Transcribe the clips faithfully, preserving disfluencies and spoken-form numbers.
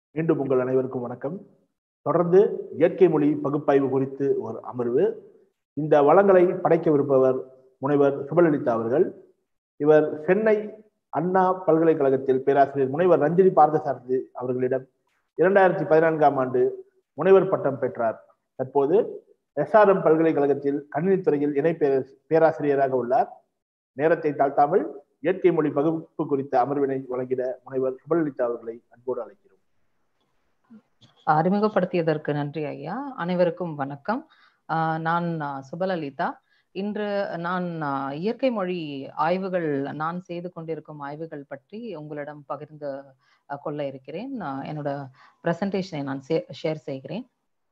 மீண்டும் உங்கள் அனைவருக்கும் வணக்கம். தொடர்ந்து இயற்கை மொழி பகுப்பாய்வு குறித்து ஒரு அமர்வு. இந்த வளங்களை படைக்கவிருப்பவர் முனைவர் சுபலலிதா அவர்கள். இவர் சென்னை அண்ணா பல்கலைக்கழகத்தில் பேராசிரியர் முனைவர் ரஞ்சினி பார்த்தசாரதி அவர்களிடம் இரண்டாயிரத்தி பதினான்காம் ஆண்டு முனைவர் பட்டம் பெற்றார். தற்போது எஸ்ஆர்எம் பல்கலைக்கழகத்தில் கணினித்துறையில் இணை பேராசிரியராக உள்ளார். நேரத்தை தாழ்த்தாமல் இயற்கை மொழி பகுப்பு குறித்த அமர்வினை வழங்கிட முனைவர் சுபலலிதா அவர்களை அன்போடு அழைக்கிறோம். அறிமுகப்படுத்தியதற்கு நன்றி ஐயா. அனைவருக்கும் வணக்கம். நான் சுபலலிதா. இன்று நான் இயற்கை மொழி ஆய்வுகள் நான் செய்து கொண்டிருக்கும் ஆய்வுகள் பற்றி உங்களிடம் பகிர்ந்து கொள்ள இருக்கிறேன். என்னோட பிரசன்டேஷனை நான் ஷேர் செய்கிறேன்.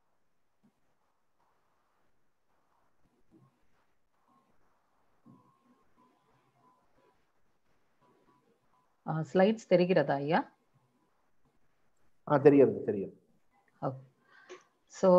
ஸ்லைட்ஸ் தெரிகிறதா ஐயா? தெரிகிறது தெரியும். ஸோ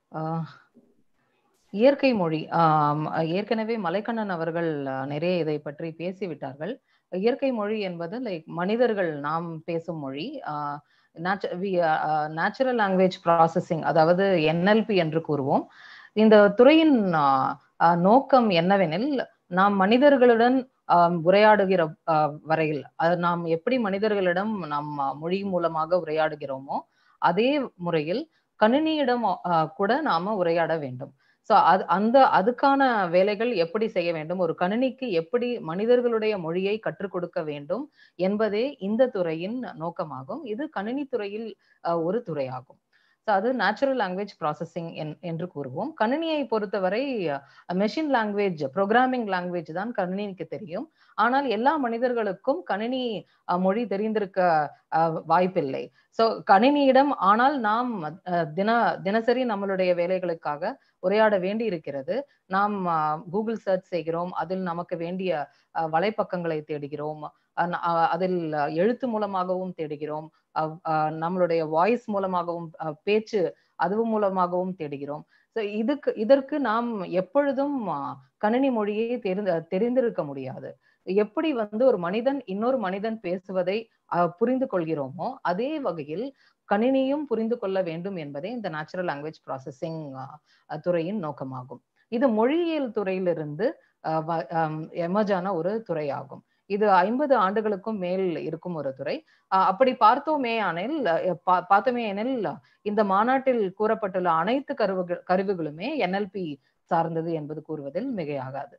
இயற்கை மொழி, ஏற்கனவே மலைக்கண்ணன் அவர்கள் நிறைய இதை பற்றி பேசிவிட்டார்கள். இயற்கை மொழி என்பது லைக் மனிதர்கள் நாம் பேசும் மொழி. நேச்சுரல் லாங்குவேஜ் ப்ராசஸிங், அதாவது என்எல்பி என்று கூறுவோம். இந்த துறையின் நோக்கம் என்னவெனில், நாம் மனிதர்களுடன் உரையாடுகிற வரையில் அது நாம் எப்படி மனிதர்களிடம் நாம் மொழி மூலமாக உரையாடுகிறோமோ அதே முறையில் கணினியிடம் கூட நாம உரையாட வேண்டும். ஸோ அது அந்த அதுக்கான வேலைகள் எப்படி செய்ய வேண்டும், ஒரு கணினிக்கு எப்படி மனிதர்களுடைய மொழியை கற்றுக் கொடுக்க வேண்டும் என்பதே இந்த துறையின் நோக்கமாகும். இது கணினி துறையில் ஒரு துறையாகும். ஸோ அது நேச்சுரல் லாங்குவேஜ் ப்ராசஸிங் என்று கூறுவோம். கணினியை பொறுத்தவரை மெஷின் லாங்குவேஜ், ப்ரோக்ராமிங் லாங்குவேஜ் தான் கணினிக்கு தெரியும். ஆனால் எல்லா மனிதர்களுக்கும் கணினி மொழி தெரிந்திருக்க வாய்ப்பில்லை. ஸோ கணினியிடம் ஆனால் நாம் தின தினசரி நம்மளுடைய வேலைகளுக்காக உரையாட வேண்டி இருக்கிறது. நாம் கூகுள் சர்ச் செய்கிறோம், அதில் நமக்கு வேண்டிய வலைப்பக்கங்களை தேடுகிறோம், அதில் எழுத்து மூலமாகவும் தேடுகிறோம், நம்மளுடைய வாய்ஸ் மூலமாகவும் பேச்சு அது மூலமாகவும் தேடுகிறோம். ஸோ இதுக்கு இதற்கு நாம் எப்பொழுதும் கணினி மொழியை தெரிந்து தெரிந்திருக்க முடியாது. எப்படி வந்து ஒரு மனிதன் இன்னொரு மனிதன் பேசுவதை புரிந்து கொள்கிறோமோ அதே வகையில் கணினியும் புரிந்து கொள்ள வேண்டும் என்பதே இந்த நேச்சுரல் லாங்குவேஜ் ப்ராசஸிங் துறையின் நோக்கமாகும். இது மொழியியல் துறையிலிருந்து எமர்ஜான ஒரு துறையாகும். இது ஐம்பது ஆண்டுகளுக்கும் மேல் இருக்கும் ஒரு துறை. அப்படி பார்த்தோமே ஆனில் பார்த்தோமே எனில் இந்த மாநாட்டில் கூறப்பட்டுள்ள அனைத்து கருவுகள் கருவிகளுமே என்எல்பி சார்ந்தது என்பது கூறுவதில் மிகையாகாது.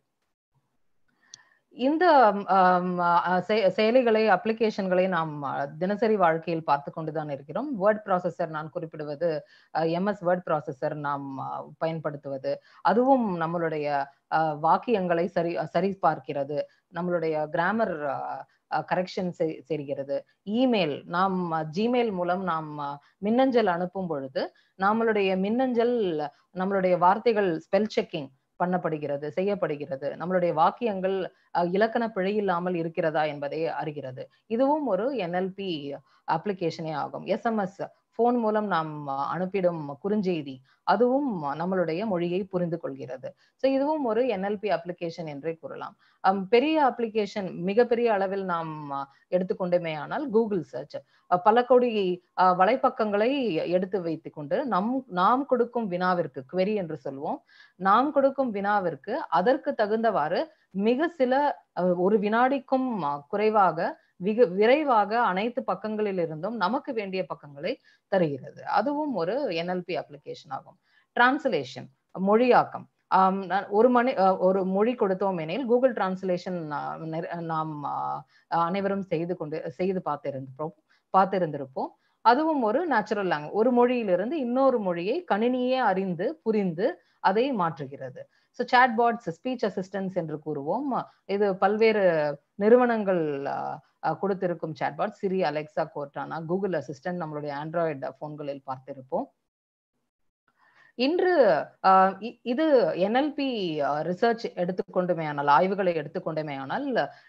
இந்த செயலிகளை, அப்ளிகேஷன்களை நாம் தினசரி வாழ்க்கையில் பார்த்து கொண்டுதான் இருக்கிறோம். வேர்ட் ப்ராசஸர் நான் குறிப்பிடுவது, எம்எஸ் வேர்ட் ப்ராசஸர் நாம் பயன்படுத்துவது, அதுவும் நம்மளுடைய வாக்கியங்களை சரி சரி பார்க்கிறது, நம்மளுடைய கிராமர் கரெக்ஷன் செய்கிறது. இமெயில், நாம் ஜிமெயில் மூலம் நாம் மின்னஞ்சல் அனுப்பும் பொழுது நம்மளுடைய மின்னஞ்சல் நம்மளுடைய வார்த்தைகள் ஸ்பெல் செக்கிங் பண்ணப்படுகிறது, செய்யப்படுகிறது. நம்மளுடைய வாக்கியங்கள் இலக்கண பிழை இல்லாமல் இருக்கிறதா என்பதை அறிகிறது. இதுவும் ஒரு என்எல்பி அப்ளிகேஷனே ஆகும். எஸ்எம்எஸ், போன் மூலம் நாம் அனுப்பிடும் குறுஞ்செய்தி, அதுவும் நம்மளுடைய மொழியை புரிந்து கொள்கிறது. ஸோ இதுவும் ஒரு என்எல்பி அப்ளிகேஷன் என்றே கூறலாம். பெரிய அப்ளிகேஷன், மிகப்பெரிய அளவில் நாம் எடுத்துக்கொண்டோமே ஆனால் கூகுள் சர்ச், பல கோடி வலைப்பக்கங்களை எடுத்து வைத்துக் கொண்டு நம் நாம் கொடுக்கும் வினாவிற்கு, query என்று சொல்வோம், நாம் கொடுக்கும் வினாவிற்கு அதற்கு தகுந்தவாறு மிக சில ஒரு வினாடிக்கும் குறைவாக மிக விரைவாக அனைத்து பக்கங்களில் இருந்தும் நமக்கு வேண்டிய பக்கங்களை தருகிறது. அதுவும் ஒரு என்எல்பி அப்ளிகேஷன் ஆகும். டிரான்ஸ்லேஷன், மொழியாக்கம். ஆஹ் ஒரு மணி ஒரு மொழி கொடுத்தோம் எனில் கூகுள் டிரான்ஸ்லேஷன் நாம் அனைவரும் செய்து கொண்டு செய்து பார்த்திருந்தோம் பார்த்திருந்திருப்போம். அதுவும் ஒரு நேச்சுரல் லாங்குவேஜ், ஒரு மொழியிலிருந்து இன்னொரு மொழியை கணினியே அறிந்து புரிந்து அதை மாற்றுகிறது. ஸோ சாட்பாட்ஸ், ஸ்பீச் அசிஸ்டன்ஸ் என்று கூறுவோம். இது பல்வேறு நிறுவனங்கள் கொடுத்திருக்கும் chatbot, Siri, Alexa, Cortana, Google assistant நம்மளுடைய ஆண்ட்ராய்டு போன்களில் பார்த்திருப்போம். இன்று இது என்எல்பி ரிசர்ச் எடுத்துக்கொண்டுமே ஆனால், ஆய்வுகளை எடுத்துக்கொண்டுமே ஆனால்,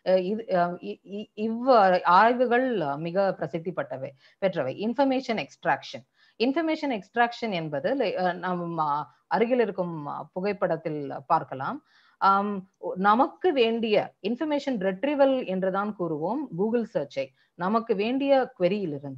இவ் ஆய்வுகள் மிக பிரசித்தி பட்டவை பெற்றவை. Information extraction. இன்ஃபர்மேஷன் எக்ஸ்ட்ராக்ஷன் என்பது நம் அருகில் இருக்கும் புகைப்படத்தில் பார்க்கலாம். நமக்கு வேண்டிய இன்ஃபர்மேஷன் ரெட்ரிவல் என்றுதான் கூறுவோம் கூகுள் சர்ச்சை. நமக்கு வேண்டிய queryயிலிருந்து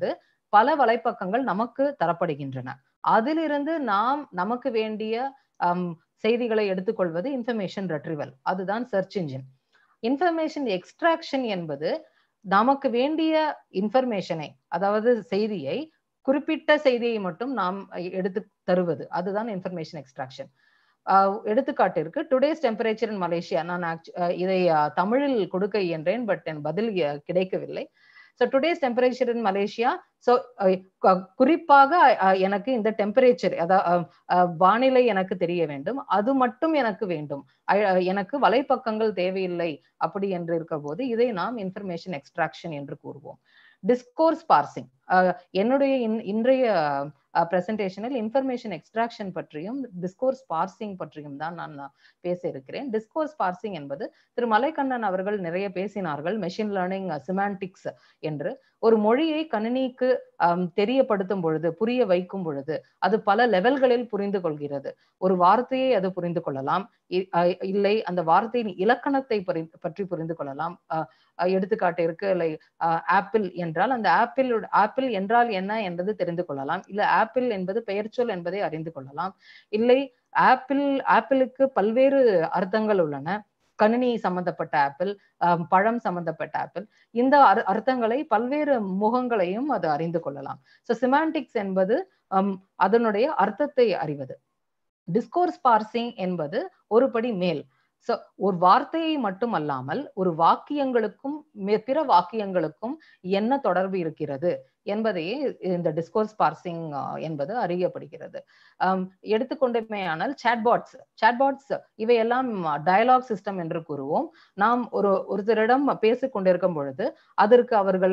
பல வலைப்பக்கங்கள் நமக்கு தரப்படுகின்றன. அதிலிருந்து நாம் நமக்கு வேண்டிய செய்திகளை எடுத்துக்கொள்வது இன்ஃபர்மேஷன் ரெட்ரிவல், அதுதான் சர்ச் இன்ஜின். இன்ஃபர்மேஷன் எக்ஸ்ட்ராக்ஷன் என்பது நமக்கு வேண்டிய இன்ஃபர்மேஷனை, அதாவது செய்தியை, குறிப்பிட்ட செய்தியை மட்டும் நாம் எடுத்து தருவது, அதுதான் இன்ஃபர்மேஷன் எக்ஸ்ட்ராக்ஷன். எடுத்துக்காட்டிற்கு டுடேஸ் டெம்பரேச்சர் இன் மலேசியா, நான் இதை தமிழில் கொடுக்க இயன்றேன், பட் என் பதில் கிடைக்கவில்லை. So today's temperature in Malaysia, so குறிப்பாக எனக்கு இந்த டெம்பரேச்சர், அதாவது வானிலை எனக்கு தெரிய வேண்டும், அது மட்டும் எனக்கு வேண்டும், எனக்கு வலைப்பக்கங்கள் தேவையில்லை அப்படி என்று இருக்கிற போது இதை நாம் இன்ஃபர்மேஷன் எக்ஸ்ட்ராக்ஷன் என்று கூறுவோம். டிஸ்கோர்ஸ் பார்சிங், என்னுடைய இன்றைய பிரசன்டேஷனில் இன்ஃபர்மேஷன் எக்ஸ்ட்ராக்ஷன் பற்றியும் டிஸ்கோர்ஸ் பார்சிங் பற்றியும் தான் நான் பேச இருக்கிறேன். டிஸ்கோர்ஸ் பார்சிங் என்பது திரு மலைக்கண்ணன் அவர்கள் நிறைய பேசினார்கள், மெஷின் லேர்னிங் சிமான்டிக்ஸ் என்று. ஒரு மொழியை கணினிக்கு தெரியப்படுத்தும் பொழுது, புரிய வைக்கும் பொழுது அது பல லெவல்களில் புரிந்து கொள்கிறது. ஒரு வார்த்தையை அது புரிந்து கொள்ளலாம், இல்லை அந்த வார்த்தையின் இலக்கணத்தை பற்றி புரிந்து கொள்ளலாம். எடுத்துக்காட்டிற்கு லைக் ஆப்பிள் என்றால் அந்த ஆப்பிள் ஆப்பிள் என்றால் என்ன என்பது தெரிந்து கொள்ளலாம், இல்ல ஆப்பிள் என்பது பெயர் சொல் என்பதை அறிந்து கொள்ளலாம். இல்லை ஆப்பிள் ஆப்பிளுக்கு பல்வேறு அர்த்தங்கள் உள்ளன, கணினி சம்பந்தப்பட்ட ஆப்பிள், பழம் சம்பந்தப்பட்ட ஆப்பிள், இந்த அர்த்தங்களை பல்வேறு முகங்களையும் அது அறிந்து கொள்ளலாம். ஸோ சிமான்டிக்ஸ் என்பது அதனுடைய அர்த்தத்தை அறிவது. டிஸ்கோர்ஸ் பார்சிங் என்பது ஒரு படி மேல். ஸோ ஒரு வார்த்தையை மட்டும் அல்லாமல் ஒரு வாக்கியங்களுக்கும் பிற வாக்கியங்களுக்கும் என்ன தொடர்பு இருக்கிறது என்பதையே இந்த டிஸ்கோர்ஸ் பார்சிங் என்பது அறியப்படுகிறது. எடுத்துக்கொண்டமையானால் சாட்பாட்ஸ் சாட்பாட்ஸ் இவையெல்லாம் டயலாக் சிஸ்டம் என்று கூறுவோம். நாம் ஒரு ஒருத்தரிடம் பேசிக் கொண்டிருக்கும் பொழுது அதற்கு அவர்கள்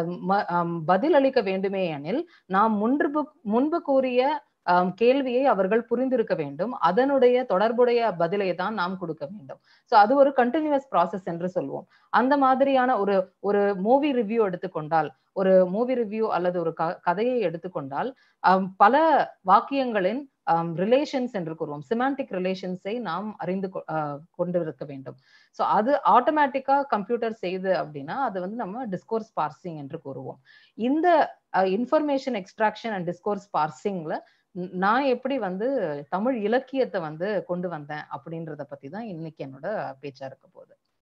பதில் அளிக்க வேண்டுமே எனில் நாம் முன்பு முன்பு கூறிய கேள்வியை அவர்கள் புரிந்திருக்க வேண்டும், அதனுடைய தொடர்புடைய பதிலை தான் நாம் கொடுக்க வேண்டும். ஸோ அது ஒரு கண்டினியூஸ் ப்ராசஸ் என்று சொல்வோம். அந்த மாதிரியான ஒரு ஒரு மூவி ரிவ்யூ எடுத்துக்கொண்டால், ஒரு மூவி ரிவ்யூ அல்லது ஒரு கதையை எடுத்துக்கொண்டால் பல வாக்கியங்களின் ரிலேஷன்ஸ் என்று கூறுவோம், சிமான்டிக் ரிலேஷன்ஸை நாம் அறிந்து கொண்டிருக்க வேண்டும். ஸோ அது ஆட்டோமேட்டிக்கா கம்ப்யூட்டர் செய்து அப்படின்னா அது வந்து நம்ம டிஸ்கோர்ஸ் பார்சிங் என்று கூறுவோம். இந்த இன்ஃபர்மேஷன் எக்ஸ்ட்ராக்ஷன் அண்ட் டிஸ்கோர்ஸ் பார்சிங்ல நான் எப்படி வந்து தமிழ் இலக்கியத்தை வந்து கொண்டு வந்தேன் அப்படின்றத பத்தி தான் இன்னைக்கு என்னோட பேச்சா இருக்க போகுது.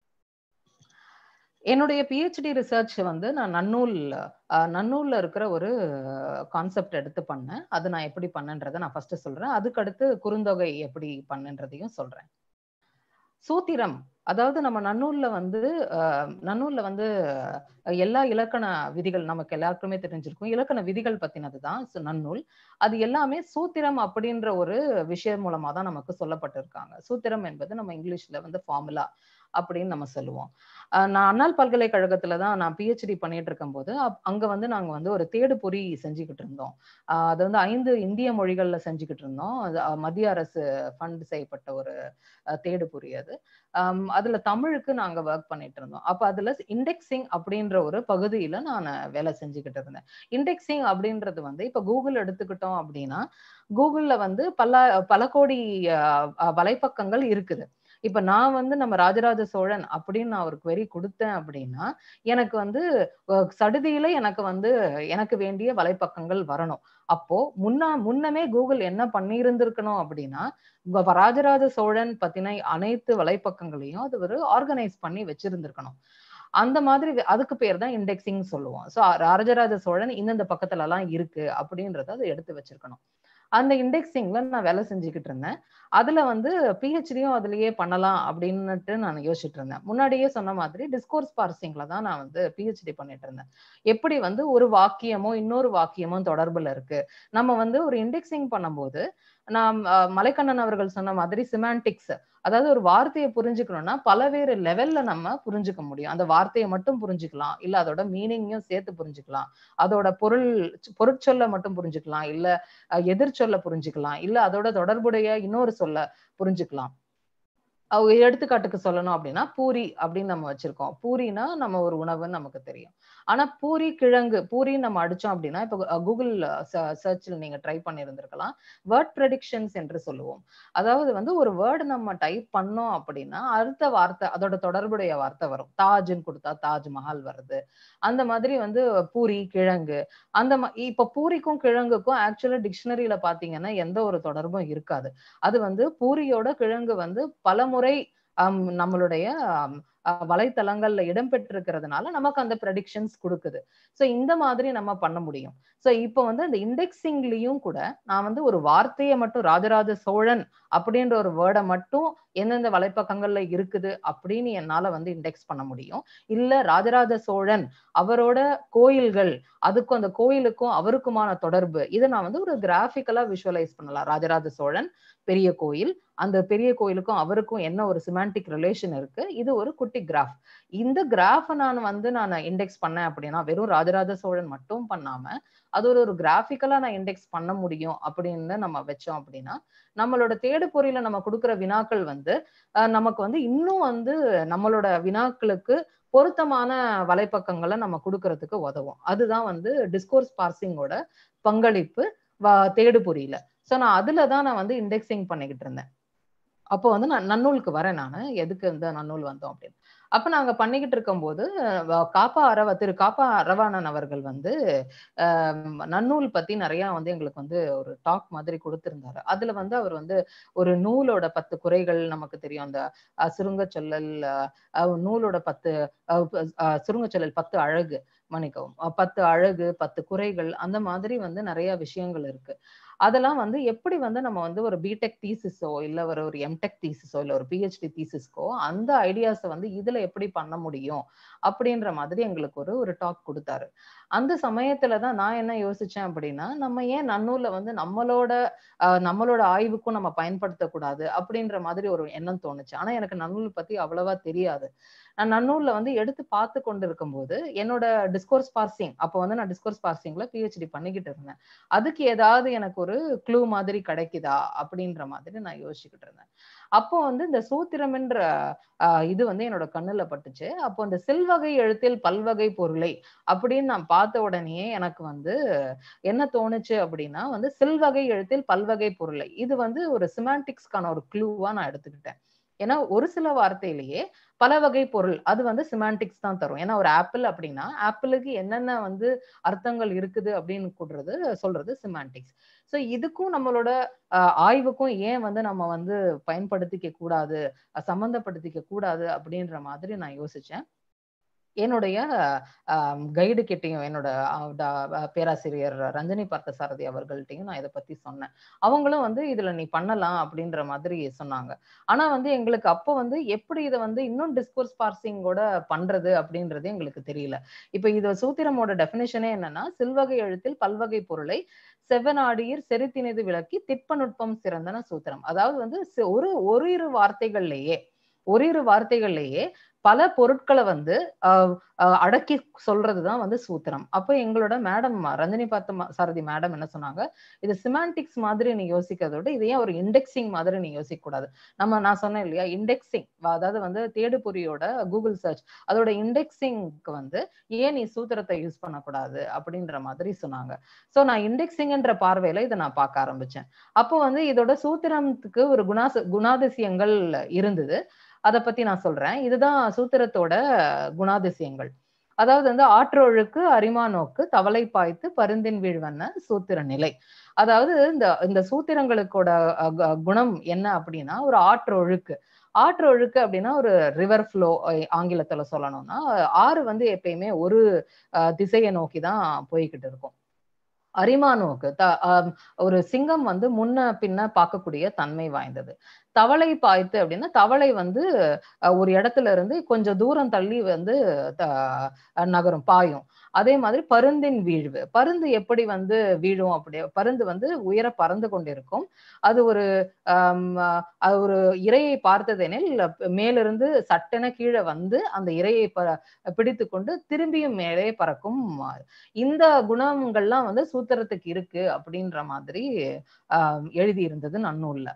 என்னுடைய பிஹெச்டி ரிசர்ச் வந்து நான் நன்னூல் நன்னூல்ல இருக்கிற ஒரு கான்செப்ட் எடுத்து பண்ணேன். அது நான் எப்படி பண்ணன்றதை நான் ஃபர்ஸ்ட் சொல்றேன், அதுக்கடுத்து குறுந்தொகை எப்படி பண்ணன்றதையும் சொல்றேன். சூத்திரம், அதாவது நம்ம நன்னூல்ல வந்து நன்னூல்ல வந்து எல்லா இலக்கண விதிகள் நமக்கு எல்லாருக்குமே தெரிஞ்சிருக்கும், இலக்கண விதிகள் பத்தினதுதான் நன்னூல். அது எல்லாமே சூத்திரம் அப்படின்ற ஒரு விஷயம் மூலமா தான் நமக்கு சொல்லப்பட்டிருக்காங்க. சூத்திரம் என்பது நம்ம இங்கிலீஷ்ல வந்து ஃபார்முலா அப்படின்னு நம்ம சொல்லுவோம். நான் அண்ணால் பல்கலைக்கழகத்துல தான் நான் பிஹெச்டி பண்ணிட்டு இருக்கும் போது அங்க வந்து நாங்க வந்து ஒரு தேடு பொறி செஞ்சுக்கிட்டு இருந்தோம். ஆஹ் அது வந்து ஐந்து இந்திய மொழிகள்ல செஞ்சுக்கிட்டு இருந்தோம். மத்திய அரசு ஃபண்ட் செய்யப்பட்ட ஒரு தேடு பொறி அது. ஆஹ் அதுல தமிழுக்கு நாங்க ஒர்க் பண்ணிட்டு இருந்தோம். அப்ப அதுல இண்டெக்ஸிங் அப்படின்ற ஒரு பகுதியில நான் வேலை செஞ்சுக்கிட்டு இருந்தேன். இண்டெக்ஸிங் அப்படின்றது வந்து இப்ப கூகுள் எடுத்துக்கிட்டோம் அப்படின்னா கூகுள்ல வந்து பல பல கோடி வலைப்பக்கங்கள் இருக்குது. இப்ப நான் வந்து நம்ம ராஜராஜ சோழன் அப்படின்னு நான் ஒரு query கொடுத்தேன் அப்படின்னா எனக்கு வந்து சடுதியில எனக்கு வந்து எனக்கு வேண்டிய வலைப்பக்கங்கள் வரணும். அப்போ முன்னா முன்னமே கூகுள் என்ன பண்ணியிருந்திருக்கணும் அப்படின்னா ராஜராஜ சோழன் பத்தின அனைத்து வலைப்பக்கங்களையும் அது ஒரு ஆர்கனைஸ் பண்ணி வச்சிருந்திருக்கணும். அந்த மாதிரி அதுக்கு பேர் தான் இண்டெக்ஸிங் சொல்லுவோம். ஸோ ராஜராஜ சோழன் இந்தந்த பக்கத்துல எல்லாம் இருக்கு அப்படின்றத அதை எடுத்து வச்சிருக்கணும். அந்த இண்டெக்ஸிங்ல நான் வேலை செஞ்சுக்கிட்டு இருந்தேன். அதுல வந்து பிஹெச்டியும் அதுலயே பண்ணலாம் அப்படின்னுட்டு நான் யோசிச்சுட்டு இருந்தேன். முன்னாடியே சொன்ன மாதிரி டிஸ்கோர்ஸ் பார்சிங்ல தான் நான் வந்து பிஹெச்டி பண்ணிட்டு இருந்தேன். எப்படி வந்து ஒரு வாக்கியமோ இன்னொரு வாக்கியமோ தொடர்புல இருக்கு. நம்ம வந்து ஒரு இண்டெக்ஸிங் பண்ணும்போது நான் மலைக்கண்ணன் அவர்கள் சொன்ன மாதிரி சிமான்டிக்ஸ், அதாவது ஒரு வார்த்தையை புரிஞ்சுக்கணும்னா பலவேறு லெவல்ல நம்ம புரிஞ்சுக்க முடியும். அந்த வார்த்தையை மட்டும் புரிஞ்சுக்கலாம், இல்ல அதோட மீனிங்கையும் சேர்த்து புரிஞ்சுக்கலாம், அதோட பொருள் பொருட்சொல்ல மட்டும் புரிஞ்சுக்கலாம், இல்ல எதிர்ச்சொல்ல புரிஞ்சுக்கலாம், இல்ல அதோட தொடர்புடைய இன்னொரு சொல்ல புரிஞ்சுக்கலாம். எடுத்துக்காட்டுக்கு சொல்லணும் அப்படின்னா பூரி அப்படின்னு நம்ம வச்சிருக்கோம். பூரினா நம்ம ஒரு உணவுன்னு நமக்கு தெரியும். ஆனா பூரி கிழங்கு பூரின்னு நம்ம அடிச்சோம் அப்படின்னா இப்ப கூகுள் சர்ச்ல நீங்க ட்ரை பண்ணி இருந்திருக்கலாம். வேர்ட் ப்ரெடிக்ஷன்ஸ் என்று சொல்லுவோம். அதாவது வந்து ஒரு வேர்டு நம்ம டைப் பண்ணோம் அப்படின்னா அடுத்த வார்த்தை அதோட தொடர்புடைய வார்த்தை வரும். தாஜ்ன்னு கொடுத்தா தாஜ்மஹால் வருது. அந்த மாதிரி வந்து பூரி கிழங்கு அந்த இப்ப பூரிக்கும் கிழங்குக்கும் ஆக்சுவலா டிக்ஷனரியில பாத்தீங்கன்னா எந்த ஒரு தொடர்பும் இருக்காது. அது வந்து பூரியோட கிழங்கு வந்து பலமுறை நம்மளுடைய வலைத்தளங்கள்ல இடம்பெற்றிருக்கிறதுனால நமக்கு அந்த ப்ரெடிக்ஷன்ஸ் கொடுக்குது. சோ இந்த மாதிரி நம்ம பண்ண முடியும். சோ இப்போ வந்து அந்த இண்டெக்ஸிங்லயும் கூட நான் வந்து ஒரு வார்த்தையை மட்டும் ராஜராஜ சோழன் அப்படின்ற ஒரு வேர்டை மட்டும் எந்தெந்த வலைப்பக்கங்கள்ல இருக்குது அப்படின்னு என்னால வந்து இண்டெக்ஸ் பண்ண முடியும். இல்ல ராஜராஜ சோழன் அவரோட கோயில்கள் அதுக்கும் அந்த கோயிலுக்கும் அவருக்குமான தொடர்பு இதை நான் வந்து ஒரு கிராஃபிக்கலா விஷுவலைஸ் பண்ணலாம். ராஜராஜ சோழன் பெரிய கோயில், அந்த பெரிய கோயிலுக்கும் அவருக்கும் என்ன ஒரு சிமாண்டிக் ரிலேஷன் இருக்கு, இது ஒரு குட்டி கிராஃப். இந்த கிராஃபை நான் வந்து நான் இண்டெக்ஸ் பண்ணேன் அப்படின்னா வெறும் ராஜராஜ சோழன் மட்டும் பண்ணாம அது ஒரு ஒரு கிராஃபிக்கலா நான் இண்டெக்ஸ் பண்ண முடியும் அப்படின்னு நம்ம வச்சோம் அப்படின்னா நம்மளோட தேடு பொறியில நம்ம கொடுக்குற வினாக்கள் வந்து நமக்கு வந்து இன்னும் வந்து நம்மளோட வினாக்களுக்கு பொருத்தமான வலைப்பக்கங்களை நம்ம கொடுக்கறதுக்கு உதவும். அதுதான் வந்து டிஸ்கோர்ஸ் பார்சிங்கோட பங்களிப்பு தேடு பொறியில. சோ நான் அதுலதான் நான் வந்து இண்டெக்ஸிங் பண்ணிக்கிட்டு இருந்தேன். அப்போ வந்து நான் நன்னூலுக்கு வரேன். நானு எதுக்கு இந்த நன்னூல் வந்தோம் அப்படின்னு அப்ப நாங்க பண்ணிக்கிட்டு இருக்கும் போது காப்பா அரவா திரு காப்பா அரவாணன் அவர்கள் வந்து அஹ் நன்னூல் பத்தி நிறைய வந்து எங்களுக்கு வந்து ஒரு டாக் மாதிரி கொடுத்திருந்தாரு. அதுல வந்து அவர் வந்து ஒரு நூலோட பத்து குறைகள் நமக்கு தெரியும். அந்த சுருங்க சொல்லல் நூலோட பத்து சுருங்க சொல்லல் பத்து அழகு மன்னிக்கவும் பத்து அழகு பத்து குறைகள் அந்த மாதிரி வந்து நிறைய விஷயங்கள் இருக்கு. அதெல்லாம் வந்து எப்படி வந்து நம்ம வந்து ஒரு பிடெக் தீசிஸோ இல்ல ஒரு ஒரு எம்டெக் தீசிஸோ இல்ல ஒரு பிஹெச்டி தீசிஸ்க்கோ அந்த ஐடியாஸை வந்து இதுல எப்படி பண்ண முடியும் அப்படின்ற மாதிரி எங்களுக்கு ஒரு ஒரு டாக் கொடுத்தாரு. அந்த சமயத்துலதான் நான் என்ன யோசிச்சேன் அப்படின்னா நம்ம ஏன் நன்னூல்ல வந்து நம்மளோட அஹ் நம்மளோட ஆய்வுக்கும் நம்ம பயன்படுத்தக்கூடாது அப்படின்ற மாதிரி ஒரு எண்ணம் தோணுச்சு. ஆனா எனக்கு நன்னூல் பத்தி அவ்வளவா தெரியாது. நான் நன்னூல்ல வந்து எடுத்து பார்த்து கொண்டு இருக்கும் போது என்னோட டிஸ்கோர்ஸ் பார்சிங் அப்போ வந்து நான் டிஸ்கோர்ஸ் பார்சிங்ல பிஹெச்டி பண்ணிக்கிட்டு இருந்தேன். அதுக்கு ஏதாவது எனக்கு ஒரு க்ளூ மாதிரி கிடைக்குதா அப்படின்ற மாதிரி நான் யோசிச்சுக்கிட்டு இருந்தேன். அப்போ வந்து இந்த சூத்திரம்ன்ற ஆஹ் இது வந்து என்னோட கண்ணுல பட்டுச்சு. அப்போ இந்த செல்வகை எழுத்தில் பல்வகை பொருளை அப்படின்னு நான் பார்த்த உடனே எனக்கு வந்து என்ன தோணுச்சு அப்படின்னா வந்து செல்வகை எழுத்தில் பல்வகை பொருளை இது வந்து ஒரு சிமாண்டிக்ஸ்க்கான ஒரு க்ளூவா நான் எடுத்துக்கிட்டேன். ஏன்னா ஒரு சில வார்த்தையிலேயே பல வகை பொருள் அது வந்து சிமாண்டிக்ஸ் தான் தரும். ஏன்னா ஒரு ஆப்பிள் அப்படின்னா ஆப்பிளுக்கு என்னென்ன வந்து அர்த்தங்கள் இருக்குது அப்படின்னு கூடுறது சொல்றது சிமாண்டிக்ஸ். ஸோ இதுக்கும் நம்மளோட அஹ் ஆய்வுக்கும் ஏன் வந்து நம்ம வந்து பயன்படுத்திக்க கூடாது சம்பந்தப்படுத்திக்க கூடாது அப்படின்ற மாதிரி நான் யோசிச்சேன். என்னுடைய கைடு கிட்டையும் என்னோட பேராசிரியர் ரஞ்சனி பார்த்தசாரதி அவர்கள்ட்டையும் நான் இதை பத்தி சொன்னேன். அவங்களும் வந்து இதுல நீ பண்ணலாம் அப்படின்ற மாதிரி சொன்னாங்க. ஆனா வந்து எங்களுக்கு அப்போ வந்து எப்படி இதை வந்து இன்னும் டிஸ்கோர்ஸ் பார்சிங்கோட பண்றது அப்படின்றது எங்களுக்கு தெரியல. இப்ப இது சூத்திரமோட டெபினிஷனே என்னன்னா செல்வகை எழுத்தில் பல்வகை பொருளை செவ்வனாடியர் செரித்தினது விளக்கி திட்பநுட்பம் சிறந்தன சூத்திரம். அதாவது வந்து ஒரு ஒரு இரு வார்த்தைகள்லயே ஒரு இரு வார்த்தைகள்லயே பல பொருட்களை வந்து அஹ் அடக்கி சொல்றதுதான் வந்து சூத்திரம். அப்போ எங்களோட மேடம் ரஞ்சனி பார்த்த சாரதி மேடம் என்ன சொன்னாங்க, இது சிமாண்டிக்ஸ் மாதிரி நீ யோசிக்கிறத விட இதையே ஒரு இண்டெக்ஸிங் மாதிரி நீ யோசிக்க கூடாது. நம்ம நான் சொன்னேன் இல்லையா இண்டெக்ஸிங் அதாவது வந்து தேடுபொறியோட கூகுள் சர்ச் அதோட இண்டெக்ஸிங்க்கு வந்து ஏன் நீ சூத்திரத்தை யூஸ் பண்ணக்கூடாது அப்படின்ற மாதிரி சொன்னாங்க. சோ நான் இண்டெக்ஸிங்ன்ற பார்வையில இதை நான் பார்க்க ஆரம்பிச்சேன். அப்போ வந்து இதோட சூத்திரத்துக்கு ஒரு குணா குணாதிசயங்கள் இருந்தது. அதை பத்தி நான் சொல்றேன். இதுதான் சூத்திரத்தோட குணாதிசயங்கள். அதாவது வந்து ஆற்றொழுக்கு அரிமா நோக்கு தவளை பாய்த்து பருந்தின் வீழ்வன சூத்திர நிலை. அதாவது இந்த இந்த சூத்திரங்களுக்கோட குணம் என்ன அப்படின்னா ஒரு ஆற்றொழுக்கு ஆற்றொழுக்கு அப்படின்னா ஒரு ரிவர் ஃப்ளோ ஆங்கிலத்துல சொல்லணும்னா ஆறு வந்து எப்பயுமே ஒரு திசையை நோக்கிதான் போய்கிட்டு இருக்கும். அரிமா நோக்கு த ஒரு சிங்கம் வந்து முன்ன பின்ன பார்க்கக்கூடிய தன்மை வாய்ந்தது. தவளை பாய்த்து அப்படின்னா தவளை வந்து ஒரு இடத்துல இருந்து கொஞ்சம் தூரம் தள்ளி வந்து நகரும் பாயும். அதே மாதிரி பருந்தின் வீழ்வு பருந்து எப்படி வந்து வீழும் அப்படி பருந்து வந்து உயர பறந்து கொண்டிருக்கும். அது ஒரு ஆஹ் ஒரு இரையை பார்த்ததெனில் மேலிருந்து சட்டென கீழே வந்து அந்த இரையை பிடித்து கொண்டு திரும்பியும் மேலே பறக்கும். இந்த குணங்கள்லாம் வந்து சூத்திரத்துக்கு இருக்கு அப்படின்ற மாதிரி ஆஹ் எழுதி இருந்தது நன்னூல்ல.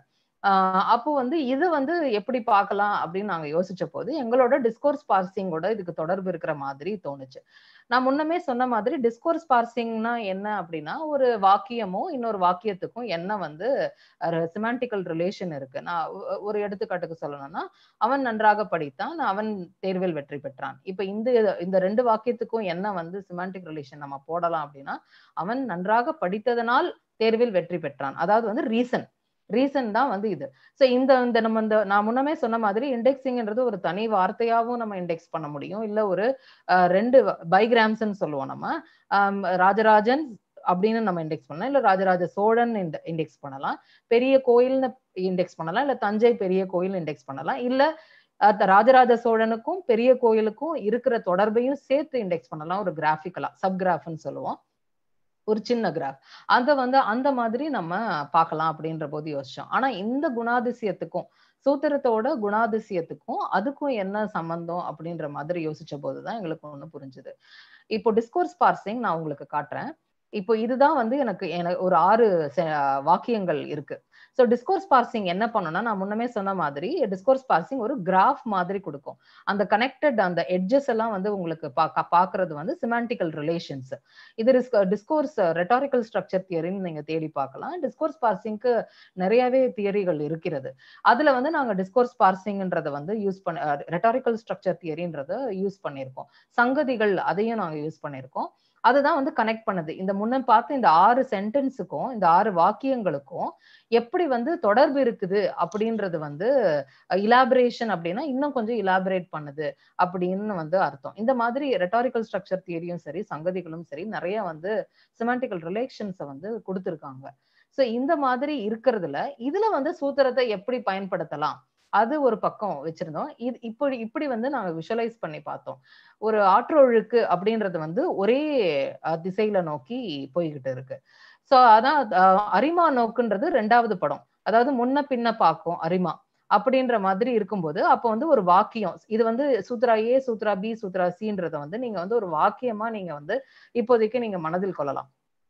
ஆஹ் அப்போ வந்து இது வந்து எப்படி பார்க்கலாம் அப்படின்னு நாங்க யோசிச்ச போது எங்களோட டிஸ்கோர்ஸ் பார்சிங்கோட இதுக்கு தொடர்பு இருக்கிற மாதிரி தோணுச்சு. நான் முன்னமே சொன்ன மாதிரி டிஸ்கோர்ஸ் பார்சிங்னா என்ன அப்படின்னா, ஒரு வாக்கியமோ இன்னொரு வாக்கியத்துக்கும் என்ன வந்து சிமாண்டிக்கல் ரிலேஷன் இருக்கு. நான் ஒ- ஒரு எடுத்துக்காட்டுக்கு சொல்லணும்னா, அவன் நன்றாக படித்தான், அவன் தேர்வில் வெற்றி பெற்றான். இப்ப இந்த இந்த ரெண்டு வாக்கியத்துக்கும் என்ன வந்து சிமாண்டிக் ரிலேஷன் நம்ம போடலாம் அப்படின்னா, அவன் நன்றாக படித்ததனால் தேர்வில் வெற்றி பெற்றான். அதாவது வந்து ரீசன் ரீசன் தான் வந்து இது. சோ இந்த இந்த நம்ம இந்த நான் முன்னமே சொன்ன மாதிரி இண்டெக்ஸிங்ன்றது ஒரு தனி வார்த்தையாவும் நம்ம இண்டெக்ஸ் பண்ண முடியும். இல்ல ஒரு அஹ், ரெண்டு பைகிராம்ஸ்ன்னு சொல்லுவோம் நம்ம. ஆம், ராஜராஜன் அப்படின்னு நம்ம இண்டெக்ஸ் பண்ணலாம், இல்ல ராஜராஜ சோழன் இண்டெக்ஸ் பண்ணலாம், பெரிய கோயில்னு இண்டெக்ஸ் பண்ணலாம், இல்ல தஞ்சை பெரிய கோயில் இண்டெக்ஸ் பண்ணலாம், இல்ல அஹ், ராஜராஜ சோழனுக்கும் பெரிய கோயிலுக்கும் இருக்கிற தொடர்பையும் சேர்த்து இண்டெக்ஸ் பண்ணலாம். ஒரு கிராஃபிக்கலா சப் கிராஃப்னு சொல்லுவோம், ஒரு சின்ன கிராஃப். அத வந்து அந்த மாதிரி நம்ம பார்க்கலாம் அப்படின்ற போது யோசிச்சோம். ஆனா இந்த குணாதிசயத்துக்கும் சூத்திரத்தோட குணாதிசயத்துக்கும் அதுக்கும் என்ன சம்பந்தம் அப்படின்ற மாதிரி யோசிச்ச போதுதான் எங்களுக்கு ஒண்ணு புரிஞ்சுது. இப்போ டிஸ்கோர்ஸ் பார்சிங் நான் உங்களுக்கு காட்டுறேன். இப்போ இதுதான் வந்து எனக்கு எனக்கு ஒரு ஆறு வாக்கியங்கள் இருக்கு. ஸோ டிஸ்கோர்ஸ் பார்சிங் என்ன பண்ணும்னா, நான் முன்னமே சொன்ன மாதிரி டிஸ்கோர்ஸ் பார்சிங் ஒரு கிராஃப் மாதிரி கொடுக்கும். அந்த கனெக்டட் அந்த எட்ஜஸ் எல்லாம் வந்து உங்களுக்கு பாக்குறது வந்து சிமாண்டிக்கல் ரிலேஷன்ஸ். இது டிஸ்கோர்ஸ் ரெட்டாரிக்கல் ஸ்ட்ரக்சர் தியரின்னு நீங்க தேடி பார்க்கலாம். டிஸ்கோர்ஸ் பார்சிங்க்கு நிறையவே தியரிகள் இருக்கிறது. அதுல வந்து நாங்க டிஸ்கோர்ஸ் பார்சிங்ன்றத வந்து யூஸ் பண்ண ரெட்டாரிக்கல் ஸ்ட்ரக்சர் தியரின்றத யூஸ் பண்ணியிருக்கோம். சங்கதிகள் அதையும் நாங்க யூஸ் பண்ணியிருக்கோம். அதுதான் வந்து கனெக்ட் பண்ணுது. இந்த முன்ன பார்த்த இந்த ஆறு சென்டென்ஸுக்கும் இந்த ஆறு வாக்கியங்களுக்கும் எப்படி வந்து தொடர்பு இருக்குது அப்படின்றது வந்து இலாபரேஷன் அப்படின்னா இன்னும் கொஞ்சம் இலாபரேட் பண்ணுது அப்படின்னு வந்து அர்த்தம். இந்த மாதிரி ரெட்டாரிக்கல் ஸ்ட்ரக்சர் தியரியும் சரி, சங்கதிகளும் சரி, நிறைய வந்து சிமாண்டிக்கல் ரிலேஷன்ஸை வந்து கொடுத்துருக்காங்க. சோ இந்த மாதிரி இருக்கிறதுல இதுல வந்து சூத்திரத்தை எப்படி பயன்படுத்தலாம் அது ஒரு பக்கம் வச்சிருந்தோம். இது இப்படி இப்படி வந்து நாங்க விஷுவலைஸ் பண்ணி பார்த்தோம். ஒரு ஆற்றொழுக்கு அப்படின்றது வந்து ஒரே திசையில நோக்கி போய்கிட்டு இருக்கு. சோ அதான் அரிமா நோக்குன்றது ரெண்டாவது படம். அதாவது முன்ன பின்ன பார்க்கும் அரிமா அப்படின்ற மாதிரி இருக்கும்போது அப்போ வந்து ஒரு வாக்கியம் இது வந்து சூத்ரா ஏ, சூத்ரா பி, சூத்ரா சின்றத வந்து நீங்க வந்து ஒரு வாக்கியமா நீங்க வந்து இப்போதைக்கு நீங்க மனதில் கொள்ளலாம்.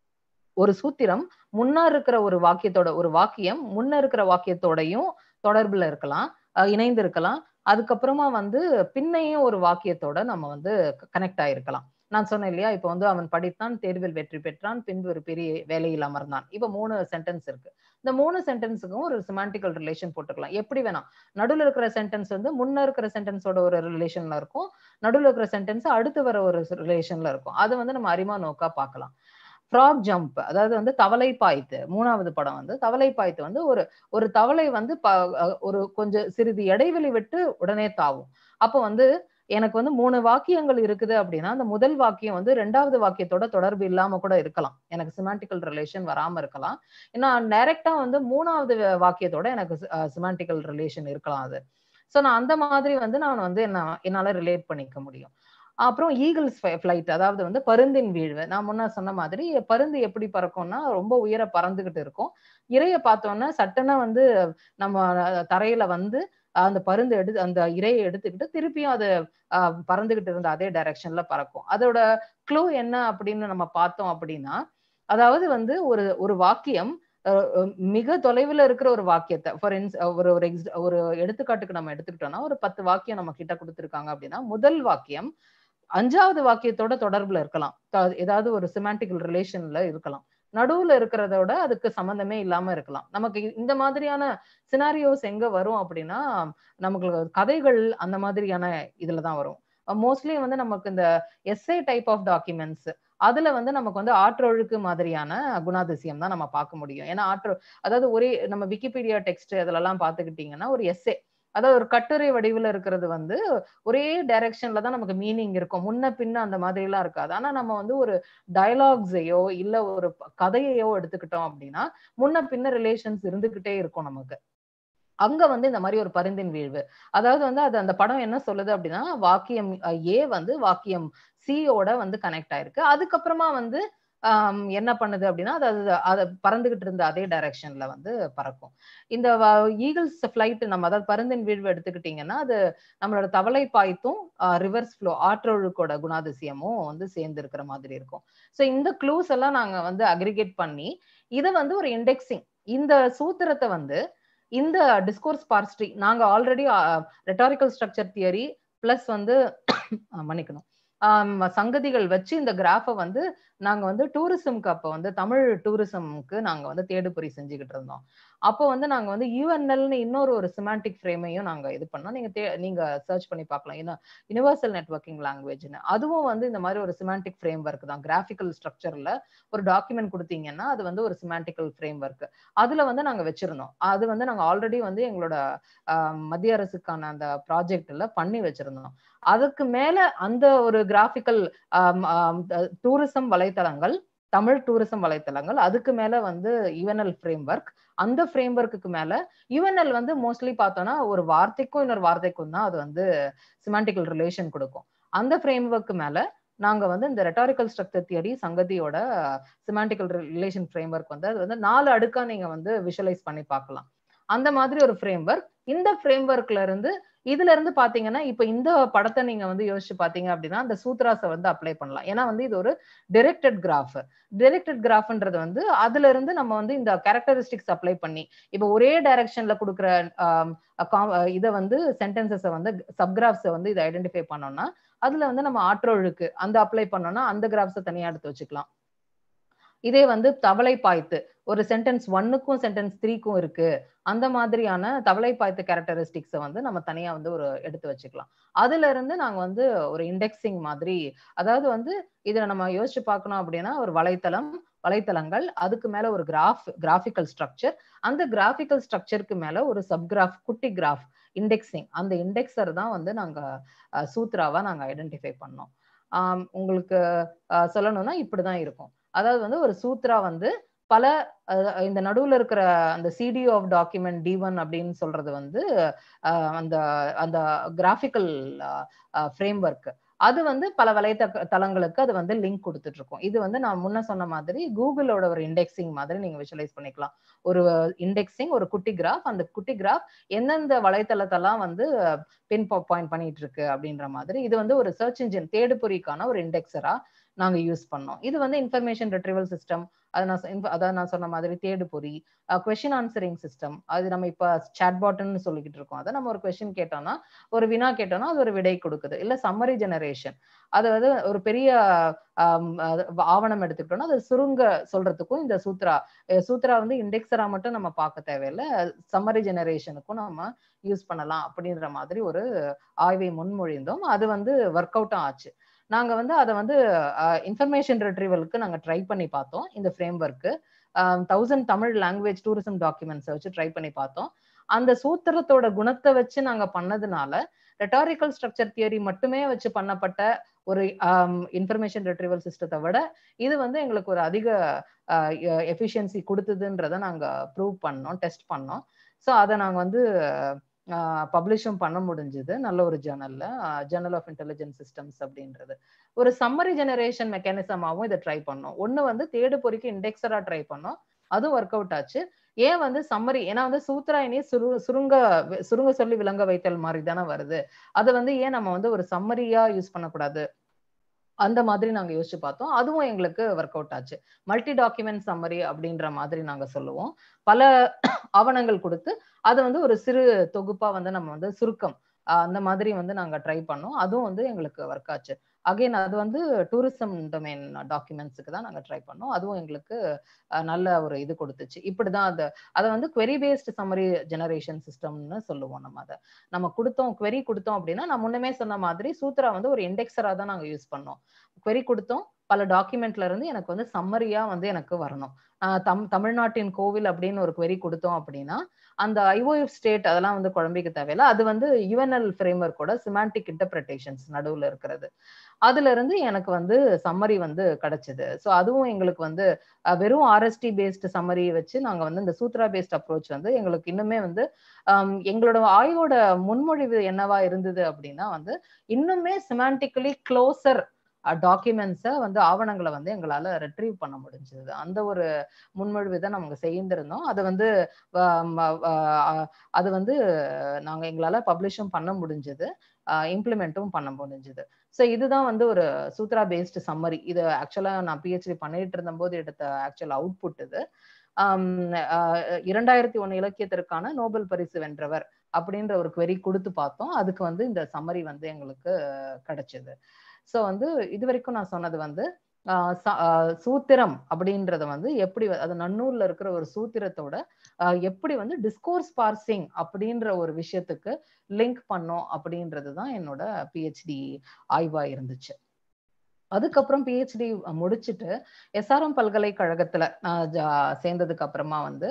ஒரு சூத்திரம் முன்ன இருக்கிற ஒரு வாக்கியத்தோட ஒரு வாக்கியம் முன்ன இருக்கிற வாக்கியத்தோடையும் தொடர்புல இருக்கலாம், இணைந்து இருக்கலாம். அதுக்கப்புறமா வந்து பின்னையும் ஒரு வாக்கியத்தோட நம்ம வந்து கனெக்ட் ஆயிருக்கலாம். நான் சொன்னேன் இல்லையா, இப்ப வந்து அவன் படித்தான், தேர்வில் வெற்றி பெற்றான், பின்பு ஒரு பெரிய வேலையில் அமர்ந்தான். இப்ப மூணு சென்டென்ஸ் இருக்கு. இந்த மூணு சென்டென்ஸுக்கும் ஒரு சிமாண்டிக்கல் ரிலேஷன் போட்டுக்கலாம். எப்படி வேணா நடுவில் இருக்கிற சென்டென்ஸ் வந்து முன்ன இருக்கிற சென்டென்ஸோட ஒரு ரிலேஷன்ல இருக்கும், நடுவில் இருக்கிற சென்டென்ஸ் அடுத்து வர ஒரு ரிலேஷன்ல இருக்கும். அதை வந்து நம்ம அரிமா நோக்கா பார்க்கலாம். ஃப்ராக் ஜம்ப், அதாவது வந்து தவளை பாய்த்து, மூணாவது படம் வந்து தவளை பாய்த்து வந்து ஒரு ஒரு தவளை வந்து ஒரு கொஞ்சம் சிறிது இடைவெளி விட்டு உடனே தாவும். அப்போ வந்து எனக்கு வந்து மூணு வாக்கியங்கள் இருக்குது அப்படின்னா அந்த முதல் வாக்கியம் வந்து ரெண்டாவது வாக்கியத்தோட தொடர்பு இல்லாம கூட இருக்கலாம், எனக்கு சிமாண்டிக்கல் ரிலேஷன் வராம இருக்கலாம். ஏன்னா டைரக்டா வந்து மூணாவது வாக்கியத்தோட எனக்கு சிமாண்டிக்கல் ரிலேஷன் இருக்கலாம் அது. சோ நான் அந்த மாதிரி வந்து நான் வந்து என்ன என்னால ரிலேட் பண்ணிக்க முடியும். அப்புறம் ஈகிள்ஸ் ஃபிளைட், அதாவது வந்து பருந்தின் வீழ்வு. நான் முன்ன சொன்ன மாதிரி பருந்து எப்படி பறக்கும்னா ரொம்ப உயர பறந்துகிட்டு இருக்கும். இரையை பார்த்தோம்னா சட்டனா வந்து நம்ம தரையில வந்து அந்த பருந்து எடுத்து அந்த இரையை எடுத்துக்கிட்டு திருப்பியும் அது அஹ் பறந்துகிட்டு இருந்த அதே டைரக்ஷன்ல பறக்கும். அதோட க்ளூ என்ன அப்படின்னு நம்ம பார்த்தோம் அப்படின்னா, அதாவது வந்து ஒரு ஒரு வாக்கியம் மிக தொலைவில் இருக்கிற ஒரு வாக்கியத்தை ஃபார் இன்ஸ் ஒரு ஒரு ஒரு எடுத்துக்காட்டுக்கு நம்ம எடுத்துக்கிட்டோம்னா ஒரு பத்து வாக்கியம் நம்ம கிட்ட கொடுத்துருக்காங்க அப்படின்னா முதல் வாக்கியம் அஞ்சாவது வாக்கியத்தோட தொடர்புல இருக்கலாம், ஏதாவது ஒரு சிமாண்டிக்கல் ரிலேஷன்ல இருக்கலாம், நடுவுல இருக்கிறதோட அதுக்கு சம்பந்தமே இல்லாம இருக்கலாம். நமக்கு இந்த மாதிரியான சினாரியோஸ் எங்க வரும் அப்படின்னா நமக்கு கதைகள் அந்த மாதிரியான இதுலதான் வரும். மோஸ்ட்லி வந்து நமக்கு இந்த எஸ்ஏ டைப் ஆஃப் டாக்குமெண்ட்ஸ் அதுல வந்து நமக்கு வந்து ஆற்றொழுக்கு மாதிரியான குணாதிசயம் தான் நம்ம பார்க்க முடியும். ஏன்னா ஆற்று அதாவது ஒரே நம்ம விக்கிபீடியா டெக்ஸ்ட் அதெல்லாம் பார்த்துக்கிட்டீங்கன்னா ஒரு எஸ்ஏ, அதாவது ஒரு கட்டுரை வடிவில் இருக்கிறது வந்து ஒரே டைரக்ஷன்ல தான் நமக்கு மீனிங் இருக்கும், முன்ன பின்ன அந்த மாதிரி எல்லாம் இருக்காது. ஆனா நம்ம வந்து ஒரு டயலாக்ஸையோ இல்ல ஒரு கதையையோ எடுத்துக்கிட்டோம் அப்படின்னா முன்ன பின்ன ரிலேஷன்ஸ் இருந்துகிட்டே இருக்கும் நமக்கு. அங்க வந்து இந்த மாதிரி ஒரு பருந்தின் வீழ்வு, அதாவது வந்து அது அந்த படம் என்ன சொல்லுது அப்படின்னா வாக்கியம் ஏ வந்து வாக்கியம் சியோட வந்து கனெக்ட் ஆயிருக்கு. அதுக்கப்புறமா வந்து ஆஹ் என்ன பண்ணுது அப்படின்னா அது அதை பறந்துகிட்டு இருந்த அதே டைரக்ஷன்ல வந்து பறக்கும். இந்த ஈகிள்ஸ் ஃபிளைட் நம்ம அதாவது பருந்தின் வீழ்வு எடுத்துக்கிட்டீங்கன்னா அது நம்மளோட தவளை பாய்த்தும் ரிவர்ஸ் ஃப்ளோ ஆற்றொழுக்கோட குணாதிசயமும் வந்து சேர்ந்து இருக்கிற மாதிரி இருக்கும். ஸோ இந்த க்ளூஸ் எல்லாம் நாங்க வந்து அக்ரிகேட் பண்ணி இதை வந்து ஒரு இண்டெக்ஸிங், இந்த சூத்திரத்தை வந்து இந்த டிஸ்கோர்ஸ் பார்ஸ்ட்ரி நாங்க already rhetorical structure theory plus வந்து மன்னிக்கணும் சங்கதிகள் வச்சு இந்த கிராஃபை வந்து நாங்க வந்து டூரிசம்க்கு அப்போ வந்து தமிழ் டூரிசம்க்கு நாங்க வந்து தேடுபொறி செஞ்சுக்கிட்டு இருந்தோம். அப்போ வந்து நாங்க வந்து யூஎன்எல்னு இன்னொரு ஒரு சிமாண்டிக் ஃப்ரேமையும் நாங்க இது பண்ணோம். நீங்க நீங்க சர்ச் பண்ணி பார்க்கலாம். ஏன்னா யுனிவர்சல் நெட்வொர்க்கிங் லாங்குவேஜ்னு அதுவும் வந்து இந்த மாதிரி ஒரு சிமாண்டிக் ஃப்ரேம் ஒர்க் தான். கிராஃபிக்கல் ஸ்ட்ரக்சர்ல ஒரு டாக்குமெண்ட் கொடுத்தீங்கன்னா அது வந்து ஒரு சிமாண்டிக்கல் ஃப்ரேம் ஒர்க் அதுல வந்து நாங்க வச்சிருந்தோம். அது வந்து நாங்க ஆல்ரெடி வந்து எங்களோட மத்திய அரசுக்கான அந்த ப்ராஜெக்ட்ல பண்ணி வச்சிருந்தோம். அதுக்கு மேல அந்த ஒரு கிராஃபிக்கல் டூரிசம் வலைத்தளங்கள், தமிழ் டூரிசம் வலைத்தளங்கள், அதுக்கு மேல வந்து யுஎன்எல் ஃப்ரேம் ஒர்க், அந்த ஃப்ரேம் ஒர்க்குக்கு மேல யுஎன்எல் வந்து மோஸ்ட்லி பார்த்தோம்னா ஒரு வார்த்தைக்கும் இன்னொரு வார்த்தைக்கும் தான் அது வந்து சிமாண்டிக்கல் ரிலேஷன் கொடுக்கும். அந்த ஃப்ரேம் ஒர்க்கு மேல நாங்க வந்து இந்த ரெட்டாரிக்கல் ஸ்ட்ரக்சர் தியரி சங்கதியோட சிமாண்டிக்கல் ரிலேஷன் ஃப்ரேம் ஒர்க் வந்து அது வந்து நாலு அடுக்கா நீங்க வந்து விஷுவலைஸ் பண்ணி பார்க்கலாம். அந்த மாதிரி ஒரு ஃப்ரேம் ஒர்க். இந்த ஃப்ரேம் ஒர்க்ல இருந்து இதுல இருந்து பாத்தீங்கன்னா இப்ப இந்த படத்தை நீங்க வந்து யோசிச்சு பாத்தீங்க அப்படின்னா அந்த சூத்ராஸை வந்து அப்ளை பண்ணலாம். ஏன்னா வந்து இது ஒரு டைரக்டட் கிராஃப். டைரக்டட் கிராஃப்ன்றது வந்து அதுல இருந்து நம்ம வந்து இந்த கேரக்டரிஸ்டிக்ஸ் அப்ளை பண்ணி இப்ப ஒரே டைரக்ஷன்ல கொடுக்குற இதை வந்து சென்டென்சஸை வந்து சப்கிராஃப்ஸை வந்து இதை ஐடென்டிஃபை பண்ணோம்னா அதுல வந்து நம்ம ஆற்றொழுக்கு அந்த அப்ளை பண்ணோம்னா அந்த கிராஃப்ஸை தனியா எடுத்து வச்சுக்கலாம். இதே வந்து தவளை பாய்த்து ஒரு சென்டென்ஸ் ஒன்னுக்கும் சென்டென்ஸ் த்ரீக்கும் இருக்கு, அந்த மாதிரியான தவளை பாய்த்து கேரக்டரிஸ்டிக்ஸை வந்து நம்ம தனியா வந்து ஒரு எடுத்து வச்சுக்கலாம். அதுல இருந்து நாங்க வந்து ஒரு இண்டெக்ஸிங் மாதிரி, அதாவது வந்து இதை நம்ம யோசிச்சு பார்க்கணும் அப்படின்னா ஒரு வலைத்தளம், வலைத்தளங்கள், அதுக்கு மேல ஒரு கிராஃப், கிராஃபிக்கல் ஸ்ட்ரக்சர், அந்த கிராஃபிக்கல் ஸ்ட்ரக்சருக்கு மேல ஒரு சப்கிராஃப், குட்டி கிராஃப், இண்டெக்ஸிங். அந்த இண்டெக்ஸர் தான் வந்து நாங்க சூத்ராவா நாங்க ஐடென்டிஃபை பண்ணோம். ஆஹ் உங்களுக்கு சொல்லணும்னா இப்படிதான் இருக்கும். அதாவது வந்து ஒரு சூத்ரா வந்து பல இந்த நடுவுல இருக்கிற அந்த CD of document D one அப்படின்னு சொல்றது வந்து அந்த அந்த கிராஃபிக்கல் ஃப்ரேம் ஒர்க் அது வந்து பல வலைத்த தளங்களுக்கு அது வந்து லிங்க் கொடுத்துட்டு இருக்கும். இது வந்து நான் முன்ன சொன்ன மாதிரி கூகுளோட ஒரு இண்டெக்ஸிங் மாதிரி நீங்க விஷுவலைஸ் பண்ணிக்கலாம். ஒரு இண்டெக்ஸிங், ஒரு குட்டி கிராஃப், அந்த குட்டி கிராஃப் எந்தெந்த வலைத்தளத்தெல்லாம் வந்து பின் பாயிண்ட் பண்ணிட்டு இருக்கு அப்படின்ற மாதிரி இது வந்து ஒரு சர்ச் இன்ஜின் தேடுபொறிக்கான ஒரு இண்டெக்ஸரா நாங்க யூஸ் பண்ணோம். இது வந்து இன்ஃபர்மேஷன் ரெட்ரிவல் சிஸ்டம், அது நான் அதாவது நான் சொன்ன மாதிரி தேடு பொறி, கொஸ்டின் ஆன்சரிங் சிஸ்டம், அது நம்ம இப்ப சாட்பாட்னு சொல்லிக்கிட்டு இருக்கோம். அதை நம்ம ஒரு கொஸ்டின் கேட்டோம்னா, ஒரு வினா கேட்டோம்னா அது ஒரு விடை கொடுக்குது. இல்ல சம்மரி ஜெனரேஷன், அதாவது ஒரு பெரிய ஆவணம் எடுத்துக்கிட்டோம்னா அது சுருங்க சொல்றதுக்கும் இந்த சூத்ரா சூத்ரா வந்து இண்டெக்ஸரா மட்டும் நம்ம பார்க்க தேவையில்லை, சம்மரி ஜெனரேஷனுக்கும் நம்ம யூஸ் பண்ணலாம் அப்படின்ற மாதிரி ஒரு ஆய்வை முன்மொழிந்தோம். அது வந்து ஒர்க் அவுட்டும் ஆச்சு. நாங்க வந்து அதை வந்து இன்ஃபர்மேஷன் ரெட்ரிவலுக்கு நாங்க ட்ரை பண்ணி பார்த்தோம். இந்த framework thousand Tamil language tourism டாக்குமெண்ட்ஸை வச்சு ட்ரை பண்ணி பார்த்தோம். அந்த சூத்திரத்தோட குணத்தை வச்சு நாங்க பண்ணதுனால ரெட்டாரிக்கல் ஸ்ட்ரக்சர் தியரி மட்டுமே வச்சு பண்ணப்பட்ட ஒரு இன்ஃபர்மேஷன் ரெட்ரிவல் சிஸ்டத்தை விட இது வந்து எங்களுக்கு ஒரு அதிக எஃபிஷியன்சி கொடுத்ததுன்றதை நாங்க ப்ரூவ் பண்ணோம், டெஸ்ட் பண்ணோம். ஸோ அதை நாங்க வந்து பப்ளிஷும் பண்ண முடிஞ்சது நல்ல ஒரு ஜேர்னல்ல, ஜேர்னல் ஆஃப் இன்டெலிஜென்ஸ் சிஸ்டம்ஸ் அப்படின்றது. ஒரு சம்மரி ஜெனரேஷன் மெக்கானிசமாவும் இதை ட்ரை பண்ணோம். ஒண்ணு வந்து தேடு பொறிக்கு இண்டெக்ஸரா ட்ரை பண்ணோம், அதுவும் ஒர்க் அவுட் ஆச்சு. ஏன் வந்து சம்மரி, ஏன்னா வந்து சூத்ராயினி சுரு சுருங்க சுருங்க சொல்லி விளங்க வைத்தல் மாதிரி தானே வருது, அதை வந்து ஏன் நம்ம வந்து ஒரு சம்மரியா யூஸ் பண்ணக்கூடாது, அந்த மாதிரி நாங்க யோசிச்சு பார்த்தோம். அதுவும் எங்களுக்கு ஒர்க் அவுட் ஆச்சு. மல்டி டாக்குமெண்ட் சம்மரி அப்படின்ற மாதிரி நாங்க சொல்லுவோம். பல ஆவணங்கள் கொடுத்து அது வந்து ஒரு சிறு தொகுப்பா வந்து நம்ம வந்து சுருக்கம் அந்த மாதிரி வந்து நாங்க ட்ரை பண்ணோம். அதுவும் வந்து எங்களுக்கு ஒர்க் ஆச்சு. அகைன் அது வந்து டூரிசம் டொமைன் டாக்குமெண்ட்ஸுக்கு தான் நாங்க ட்ரை பண்ணோம். அதுவும் எங்களுக்கு நல்ல ஒரு இது கொடுத்துச்சு. இப்படிதான் அதை அதை வந்து query based summary generation சிஸ்டம்னு சொல்லுவோம். நம்ம அதை நம்ம கொடுத்தோம், query கொடுத்தோம் அப்படின்னா நான் முன்னமே சொன்ன மாதிரி சூத்ரா வந்து ஒரு இண்டெக்ஸரா தான் நாங்க யூஸ் பண்ணோம். query கொடுத்தோம், பல டாக்குமெண்ட்ல இருந்து எனக்கு வந்து சம்மரியா வந்து எனக்கு வரணும். தம் தமிழ்நாட்டின் கோவில் அப்படின்னு ஒரு query கொடுத்தோம் அப்படின்னா அந்த ஐஓஎஃப் ஸ்டேட் அதெல்லாம் வந்து குழம்பிக்க தேவையில்லை. அது வந்து யுஎன்எல் ஃப்ரேம்வொர்க்கோட சிமாண்டிக் இன்டர்பிரேஷன்ஸ் நடுவுல இருக்கிறது. அதுல இருந்து எனக்கு வந்து சம்மரி வந்து கிடைச்சது. ஸோ அதுவும் எங்களுக்கு வந்து வெறும் ஆர்எஸ்டி பேஸ்ட் சம்மரி வச்சு நாங்க வந்து இந்த சூத்ரா பேஸ்ட் அப்ரோச் வந்து எங்களுக்கு இன்னுமே வந்து எங்களோட ஆய்வோட முன்மொழிவு என்னவா இருந்தது அப்படின்னா வந்து இன்னுமே சிமாண்டிக்கலி க்ளோசர் டாக்குமெண்ட்ஸை வந்து ஆவணங்களை வந்து எங்களால ரெட்ரீவ் பண்ண முடிஞ்சது. அந்த ஒரு முன்மொழிவு தான் நாங்க செய்திருந்தோம். அது வந்து அது வந்து நாங்க எங்களால பப்ளிஷும் பண்ண முடிஞ்சது. இம்ப்ளிமெண்ட்டும் பண்ண முடிஞ்சுது. ஸோ இதுதான் வந்து ஒரு சூத்ரா பேஸ்டு சம்மரி. இது ஆக்சுவலா நான் பிஹெச்டி பண்ணிட்டு இருந்த போது எடுத்த ஆக்சுவல் அவுட்புட் இது. இரண்டாயிரத்தி ஒண்ணு இலக்கியத்திற்கான நோபல் பரிசு வென்றவர் அப்படின்ற ஒரு query கொடுத்து பார்த்தோம். அதுக்கு வந்து இந்த சம்மரி வந்து எங்களுக்கு கிடைச்சது. ஸோ வந்து இது வரைக்கும் நான் சொன்னது வந்து சூத்திரம் அப்படின்றத வந்து எப்படி, அது நன்னூல்ல இருக்கிற ஒரு சூத்திரத்தோட எப்படி வந்து டிஸ்கோர்ஸ் பார்சிங் அப்படின்ற ஒரு விஷயத்துக்கு லிங்க் பண்ணோம் அப்படின்றதுதான் என்னோட பிஹெச்டி ஆய்வா இருந்துச்சு. அதுக்கப்புறம் பிஹெச்டி முடிச்சுட்டு எஸ்ஆர்எம் பல்கலைக்கழகத்துல சேர்ந்ததுக்கு அப்புறமா வந்து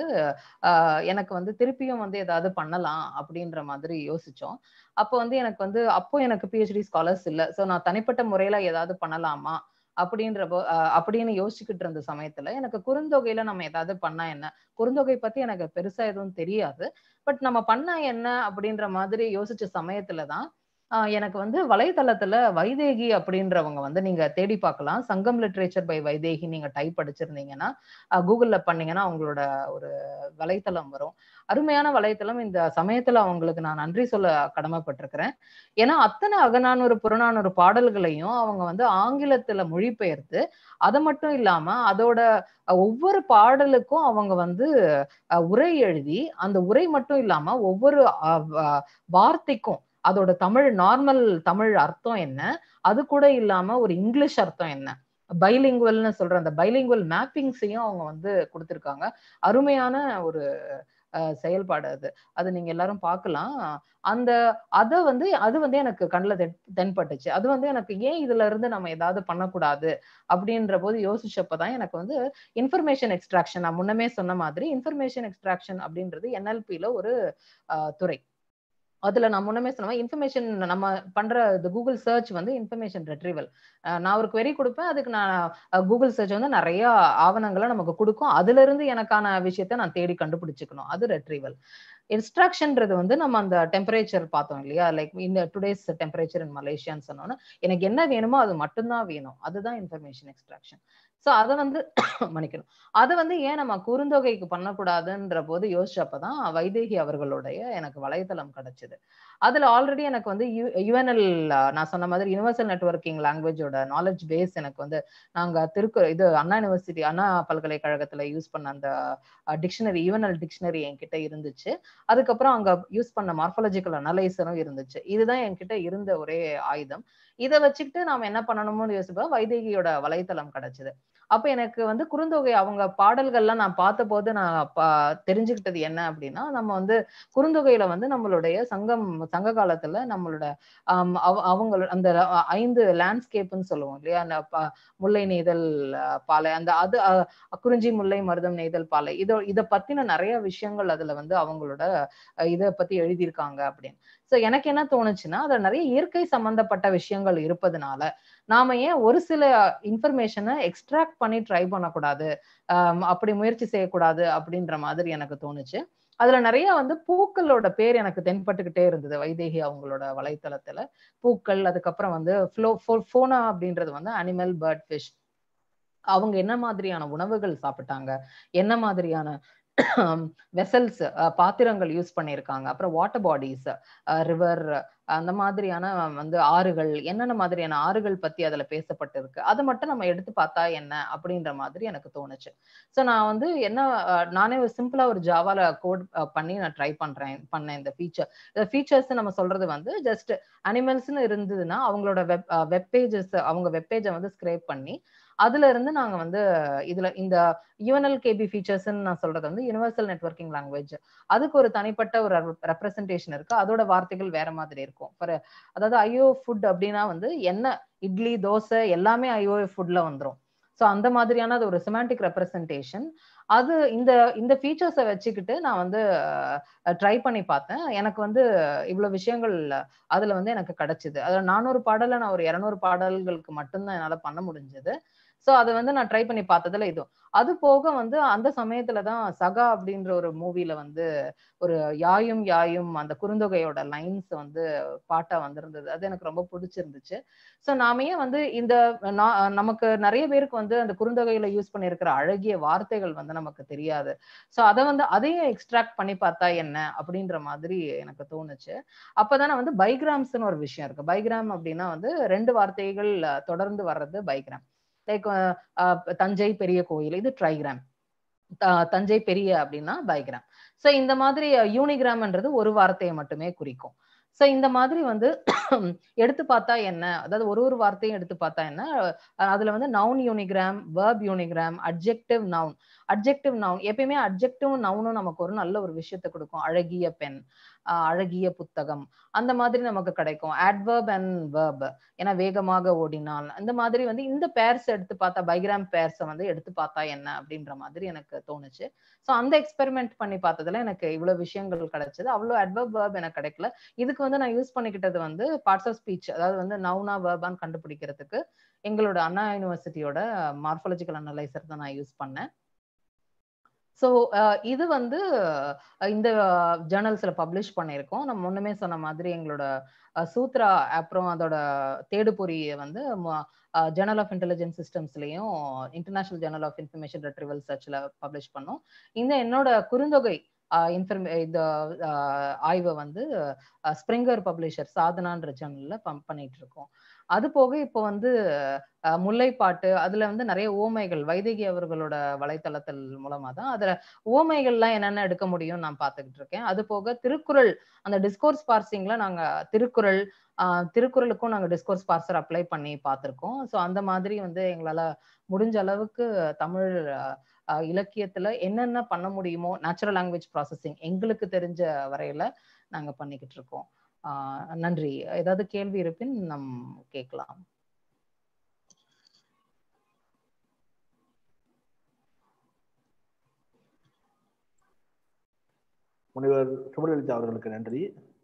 எனக்கு வந்து திருப்பியும் வந்து ஏதாவது பண்ணலாம் அப்படின்ற மாதிரி யோசிச்சோம். அப்போ வந்து எனக்கு வந்து அப்போ எனக்கு பிஹெச்டி ஸ்காலர்ஸ் இல்லை. ஸோ நான் தனிப்பட்ட முறையில ஏதாவது பண்ணலாமா அப்படின்றப்போ அப்படின்னு யோசிச்சுக்கிட்டு இருந்த சமயத்துல எனக்கு குறுந்தொகையில நம்ம ஏதாவது பண்ணா என்ன, குறுந்தொகை பத்தி எனக்கு பெருசா எதுவும் தெரியாது, பட் நம்ம பண்ணா என்ன அப்படின்ற மாதிரி யோசிச்ச சமயத்துலதான் எனக்கு வந்து வலைதளத்துல வைதேகி அப்படின்றவங்க வந்து நீங்க தேடி பார்க்கலாம். சங்கம் லிட்ரேச்சர் பை வைதேகி நீங்க டைப் அடிச்சிருந்தீங்கன்னா கூகுள்ல பண்ணீங்கன்னா அவங்களோட ஒரு வலைத்தளம் வரும். அருமையான வலைத்தளம். இந்த சமயத்துல அவங்களுக்கு நான் நன்றி சொல்ல கடமைப்பட்டிருக்கிறேன். ஏன்னா அத்தனை அகநானூறு புறநானூறு பாடல்களையும் அவங்க வந்து ஆங்கிலத்துல மொழிபெயர்த்து, அது மட்டும் இல்லாம அதோட ஒவ்வொரு பாடலுக்கும் அவங்க வந்து உரை எழுதி, அந்த உரை மட்டும் இல்லாம ஒவ்வொரு வார்த்தைக்கும் அதோட தமிழ் நார்மல் தமிழ் அர்த்தம் என்ன, அது கூட இல்லாம ஒரு இங்கிலீஷ் அர்த்தம் என்ன, பைலிங்குவல்னு சொல்ற அந்த பைலிங்குவல் மேப்பிங்ஸையும் அவங்க வந்து கொடுத்திருக்காங்க. அருமையான ஒரு செயல்பாடு அது. அது நீங்க எல்லாரும் பார்க்கலாம். அந்த அத வந்து அது வந்து எனக்கு கண்ணுல தென்பட்டுச்சு. அது வந்து எனக்கு ஏன் இதுல இருந்து நம்ம ஏதாவது பண்ணக்கூடாது அப்படின்ற போது யோசிச்சப்பதான் எனக்கு வந்து இன்ஃபர்மேஷன் எக்ஸ்ட்ராக்ஷன், நான் முன்னமே சொன்ன மாதிரி இன்ஃபர்மேஷன் எக்ஸ்ட்ராக்ஷன் அப்படின்றது என்எல்பில ஒரு துறை. அதுல நான் முன்னமே சொன்ன இன்ஃபர்மேஷன் நம்ம பண்ற இந்த கூகுள் சர்ச் வந்து இன்ஃபர்மேஷன் ரெட்ரீவல். நான் ஒரு query கொடுப்பேன், அதுக்கு நான் கூகுள் சர்ச் வந்து நிறைய ஆவணங்களை நமக்கு கொடுக்கும். அதுல இருந்து எனக்கான விஷயத்த நான் தேடி கண்டுபிடிச்சுக்கணும், அது ரெட்ரீவல். எக்ஸ்ட்ராக்ஷன்ன்றது வந்து நம்ம அந்த டெம்பரேச்சர் பார்த்தோம் இல்லையா, லைக் இந்த டுடேஸ் டெம்பரேச்சர் இன் மலேசியான்னு சொன்னோன்னா எனக்கு என்ன வேணுமோ அது மட்டும்தான் வேணும், அதுதான் இன்ஃபர்மேஷன் எக்ஸ்ட்ராக்ஷன். ஸோ அதை வந்து மன்னிக்கணும், அதை வந்து ஏன் நம்ம குறுந்தொகைக்கு பண்ணக்கூடாதுன்ற போது யோசிச்சப்பதான் வைதேகி அவர்களுடைய எனக்கு வலைத்தளம் கிடைச்சது. அதுல ஆல்ரெடி எனக்கு வந்து யுஎன்எல் நான் சொன்ன மாதிரி யூனிவர்சல் நெட்வொர்க்கிங் லாங்குவேஜோட நாலேஜ் பேஸ் எனக்கு வந்து நாங்க திருக்கு இது அண்ணா யூனிவர்சிட்டி அண்ணா பல்கலைக்கழகத்துல யூஸ் பண்ண அந்த டிக்ஷனரி யுஎன்எல் டிக்ஷனரி என்கிட்ட இருந்துச்சு. அதுக்கப்புறம் அங்க யூஸ் பண்ண மார்ஃபாலஜிக்கல் அனலைசரும் இருந்துச்சு. இதுதான் என்கிட்ட இருந்த ஒரே ஆயுதம். இதை வச்சுக்கிட்டு நாம என்ன பண்ணணும்னு யோசிப்போம், வைதேகியோட வலைத்தளம் கிடைச்சது. அப்ப எனக்கு வந்து குறுந்தொகை அவங்க பாடல்கள்லாம் நான் பார்த்த போது நான் தெரிஞ்சுக்கிட்டது என்ன அப்படின்னா, நம்ம வந்து குறுந்தொகையில வந்து நம்மளுடைய சங்கம் சங்க காலத்துல நம்மளோட ஆஹ் அவங்க அந்த ஐந்து லேண்ட்ஸ்கேப்னு சொல்லுவோம் இல்லையா, அந்த முல்லை நெய்தல் பாலை, அந்த அது குறிஞ்சி முல்லை மருதம் நெய்தல் பாலை, இதோ இதை பத்தின நிறைய விஷயங்கள் அதுல வந்து அவங்களோட இதை பத்தி எழுதியிருக்காங்க அப்படின்னு. சோ எனக்கு என்ன தோணுச்சுன்னா, அதுல நிறைய இயற்கை சம்பந்தப்பட்ட விஷயங்கள் இருப்பதனால நாம ஏன் ஒரு சில இன்ஃபர்மேஷனை எக்ஸ்ட்ராக்ட் பண்ணி ட்ரை பண்ணக்கூடாது, ஆஹ் அப்படி முயற்சி செய்யக்கூடாது அப்படின்ற மாதிரி எனக்கு தோணுச்சு. அதுல நிறைய வந்து பூக்களோட பேர் எனக்கு தென்பட்டுக்கிட்டே இருந்தது வைதேகி அவங்களோட வலைத்தளத்துல. பூக்கள், அதுக்கப்புறம் வந்து ஃபோனா அப்படின்றது வந்து அனிமல், பேர்ட், ஃபிஷ், அவங்க என்ன மாதிரியான உணவுகள் சாப்பிட்டாங்க, என்ன மாதிரியான வெசல்ஸ் பாத்திரங்கள் யூஸ் பண்ணியிருக்காங்க, அப்புறம் வாட்டர் பாடிஸ், ரிவர், அந்த மாதிரியான வந்து ஆறுகள், என்னென்ன மாதிரியான ஆறுகள் பத்தி அதுல பேசப்பட்டிருக்கு, அதை மட்டும் நம்ம எடுத்து பார்த்தா என்ன அப்படின்ற மாதிரி எனக்கு தோணுச்சு. ஸோ நான் வந்து என்ன நானே ஒரு சிம்பிளா ஒரு ஜாவால கோட் பண்ணி நான் ட்ரை பண்றேன் பண்ணேன் இந்த ஃபீச்சர். இந்த ஃபீச்சர்ஸ் நம்ம சொல்றது வந்து ஜஸ்ட் அனிமல்ஸ்னு இருந்ததுன்னா அவங்களோட வெப் வெப் பேஜஸ் அவங்க வெப் பேஜை வந்து ஸ்க்ரேப் பண்ணி அதுல இருந்து நாங்க வந்து இதுல இந்த யூஎன்எல்கேபி ஃபீச்சர்ஸ் நான் சொல்றது வந்து யூனிவர்சல் நெட்வொர்க்கிங் லாங்குவேஜ், அதுக்கு ஒரு தனிப்பட்ட ஒரு ரெப்ரசன்டேஷன் இருக்கு, அதோட வார்த்தைகள் வேற மாதிரி இருக்கும். அதாவது ஐஓ ஃபுட் அப்படின்னா வந்து என்ன, இட்லி தோசை எல்லாமே ஐஓ ஃபுட்ல வந்துடும். ஸோ அந்த மாதிரியான ஒரு சிமாண்டிக் ரெப்ரசன்டேஷன் அது இந்த இந்த ஃபீச்சர்ஸை வச்சுக்கிட்டு நான் வந்து ட்ரை பண்ணி பார்த்தேன். எனக்கு வந்து இவ்வளவு விஷயங்கள் அதுல வந்து எனக்கு கிடைச்சது. அதுல நானூறு பாடல நான் ஒரு இருநூறு பாடல்களுக்கு மட்டும்தான் என்னால பண்ண முடிஞ்சது. சோ அதை வந்து நான் ட்ரை பண்ணி பார்த்ததுல இதுவும். அது போக வந்து அந்த சமயத்துலதான் சகா அப்படின்ற ஒரு மூவில வந்து ஒரு யாயும் யாயும் அந்த குறுந்தொகையோட லைன்ஸ் வந்து பாட்டா வந்திருந்தது. அது எனக்கு ரொம்ப பிடிச்சிருந்துச்சு. சோ நாம ஏன் வந்து இந்த நமக்கு நிறைய பேருக்கு வந்து அந்த குறுந்தொகையில யூஸ் பண்ணியிருக்கிற அழகிய வார்த்தைகள் வந்து நமக்கு தெரியாது. சோ அதை வந்து அதையும் எக்ஸ்ட்ராக்ட் பண்ணி பார்த்தா என்ன அப்படின்ற மாதிரி எனக்கு தோணுச்சு. அப்பதானே வந்து பைகிராம்ஸ்னு ஒரு விஷயம் இருக்கு. பைகிராம் அப்படின்னா வந்து ரெண்டு வார்த்தைகள் தொடர்ந்து வர்றது பைகிராம். லைக் தஞ்சை பெரிய கோயில், இது ட்ரைகிராம். தஞ்சை பெரிய அப்படின்னா பைகிராம். சோ இந்த மாதிரி யூனிகிராம்ன்றது ஒரு வார்த்தையை மட்டுமே குறிக்கும். சோ இந்த மாதிரி வந்து எடுத்து பார்த்தா என்ன, அதாவது ஒரு ஒரு வார்த்தையும் எடுத்து பார்த்தா என்ன, அதுல வந்து noun unigram, verb unigram, adjective noun. Adjective noun எப்பயுமே அட்ஜெக்டிவ் நவுனும் நமக்கு ஒரு நல்ல ஒரு விஷயத்தை கொடுக்கும். அழகிய பெண், அழகிய புத்தகம், அந்த மாதிரி நமக்கு கிடைக்கும். அட்வர்ப் அண்ட் வெர்ப், ஏன்னா வேகமாக ஓடினான், இந்த மாதிரி வந்து இந்த பேர்ஸ் எடுத்து பார்த்தா, பைகிராம் பேர்ஸ் வந்து எடுத்து பார்த்தா என்ன அப்படின்ற மாதிரி எனக்கு தோணுச்சு. சோ அந்த எக்ஸ்பெரிமெண்ட் பண்ணி பார்த்ததுல எனக்கு இவ்வளவு விஷயங்கள் கிடைச்சது. அவ்வளவு அட்வர்ப் வெர்ப் எனக்கு கிடைக்கல. இதுக்கு வந்து நான் யூஸ் பண்ணிக்கிட்டது வந்து பார்ட்ஸ் ஆஃப் ஸ்பீச், அதாவது வந்து நவுனா வெர்பான்னு கண்டுபிடிக்கிறதுக்கு எங்களோட அண்ணா யூனிவர்சிட்டியோட மார்ஃபாலஜிக்கல் அனலைசர் தான் நான் யூஸ் பண்ணேன். ஸோ இது வந்து இந்த ஜேர்னல்ஸ்ல பப்ளிஷ் பண்ணியிருக்கோம். நம்ம முன்னமே சொன்ன மாதிரி எங்களோட சூத்ரா அப்புறம் அதோட தேடுபொறியை வந்து ஜேர்னல் ஆஃப் இன்டெலிஜென்ஸ் சிஸ்டம்ஸ்லயும் international journal of information retrieval சர்ச்ல பப்ளிஷ் பண்ணோம். இந்த என்னோட குறுந்தொகை இன்ஃபர்மே இந்த ஆய்வை வந்து ஸ்பிரிங்கர் பப்ளிஷர் சாதனான்ற ஜேர்னல்ல பண்ணிட்டு இருக்கோம். அது போக இப்போ வந்து முல்லைப்பாட்டு, அதுல வந்து நிறைய ஓமைகள் வைதேகி அவர்களோட வலைத்தளத்தில் மூலமா தான் அதுல ஓமைகள்லாம் என்னென்ன எடுக்க முடியும் நான் பார்த்துக்கிட்டு இருக்கேன். அது போக திருக்குறள், அந்த டிஸ்கோர்ஸ் பார்சிங்ல நாங்க திருக்குறள் ஆஹ் திருக்குறளுக்கும் நாங்க டிஸ்கோர்ஸ் பார்சர் அப்ளை பண்ணி பார்த்திருக்கோம். ஸோ அந்த மாதிரி வந்து எங்களால முடிஞ்ச அளவுக்கு தமிழ் இலக்கியத்துல என்னென்ன பண்ண முடியுமோ நேச்சுரல் லாங்குவேஜ் ப்ராசஸிங் எங்களுக்கு தெரிஞ்ச வரையில நாங்க பண்ணிக்கிட்டு இருக்கோம். ஆஹ் நன்றி. ஏதாவது கேள்வி இருப்பின் நம் கேட்கலாம். முனைவர் சுபலலிதா அவர்களுக்கு நன்றி.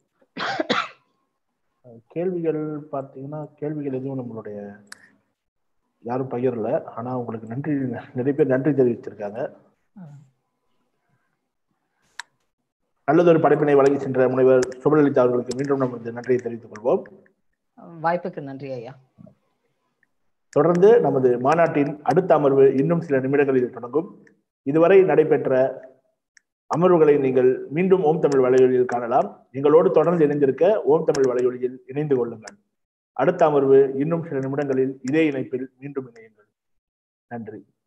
கேள்விகள் பார்த்தீங்கன்னா கேள்விகள் எதுவும் நம்மளுடைய யாரும் பகிரல. ஆனா உங்களுக்கு நன்றி, நிறைய பேர் நன்றி தெரிவிச்சிருக்காங்க. நல்லதொரு படைப்பினை வழங்கி சென்ற முனைவர் சுபலலிதா அவர்களுக்கு மீண்டும் நமது நன்றியை தெரிவித்துக் கொள்வோம். வாய்ப்புக்கு நன்றி ஐயா. தொடர்ந்து நமது மாநாட்டின் அடுத்த அமர்வு இன்னும் சில நிமிடங்களில் தொடங்கும். இதுவரை நடைபெற்ற அமர்வுகளை நீங்கள் மீண்டும் ஓம் தமிழ் வலையொலியில் காணலாம். எங்களோடு தொடர்ந்து இணைந்திருக்க ஓம் தமிழ் வலையொலியில் இணைந்து கொள்ளுங்கள். அடுத்த அமர்வு இன்னும் சில நிமிடங்களில் இதே இணைப்பில் மீண்டும் இணையுங்கள். நன்றி.